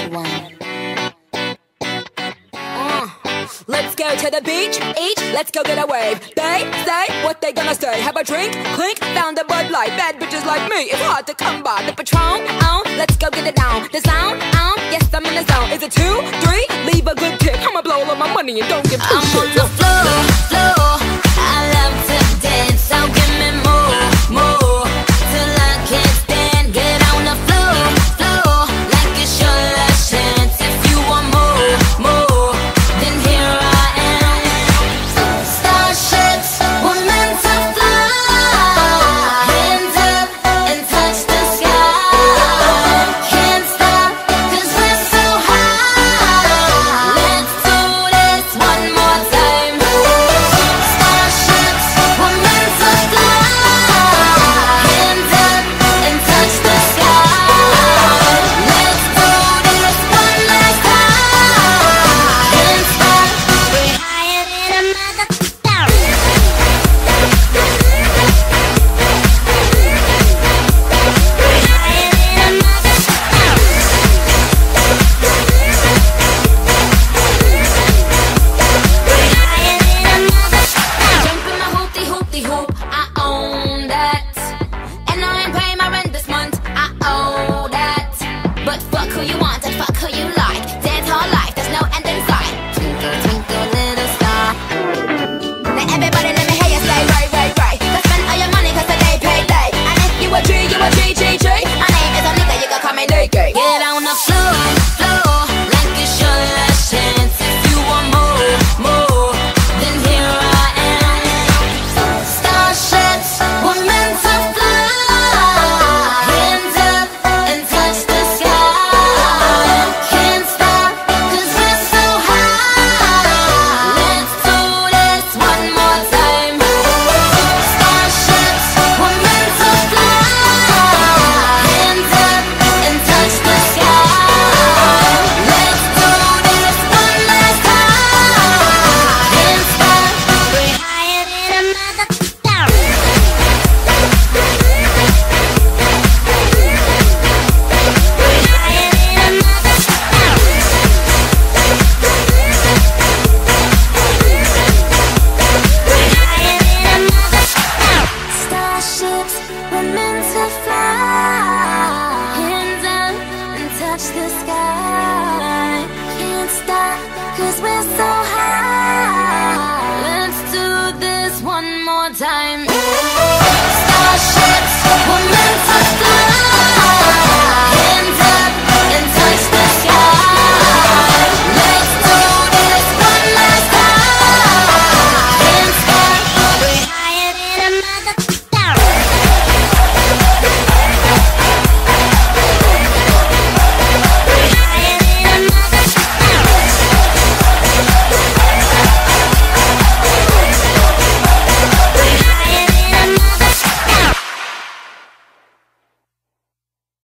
one. Let's go to the beach, each, let's go get a wave. They say what they gonna say. Have a drink, clink, found a Bud Light. Bad bitches like me, it's hard to come by. The Patron, let's go get it down. The sound, yes I'm in the zone. Is it 2, 3? Leave a good tip. I'ma blow all of my money and don't give two shits. I'm on the floor, floor.